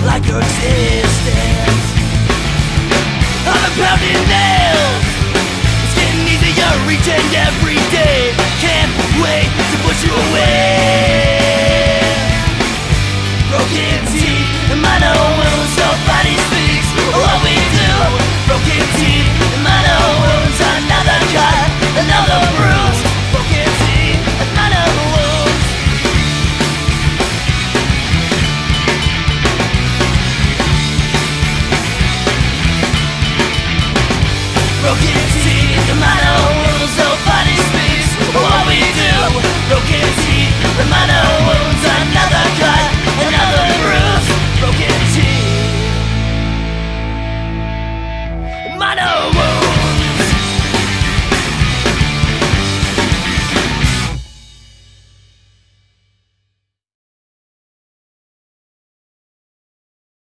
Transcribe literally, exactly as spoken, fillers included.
like your existence. I'm a pounding nails. It's getting easier each and every day. Can't wait to push you away. Broken teeth and minor wounds, nobody speaks of what we do. Broken teeth and minor wounds, another cut, another bruise. Broken teeth and minor wounds. Broken teeth and minor wounds, nobody speaks of what we do. Broken teeth and minor wounds,